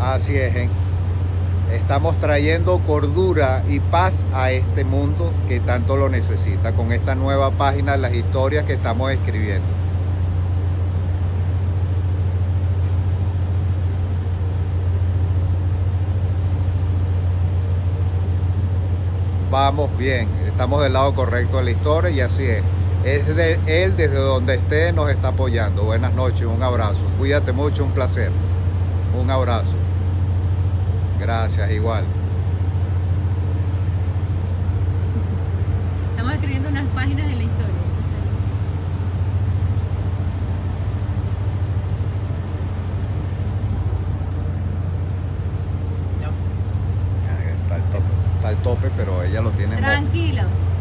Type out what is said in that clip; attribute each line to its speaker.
Speaker 1: Así es, ¿eh? Estamos trayendo cordura y paz a este mundo que tanto lo necesita con esta nueva página, las historias que estamos escribiendo. Vamos bien, estamos del lado correcto de la historia y así es. Es de él desde donde esté nos está apoyando. Buenas noches, un abrazo. Cuídate mucho, un placer. Un abrazo. Gracias, igual.
Speaker 2: Estamos escribiendo unas páginas de la historia.
Speaker 1: Está al tope, pero ella lo tiene.
Speaker 2: Tranquilo.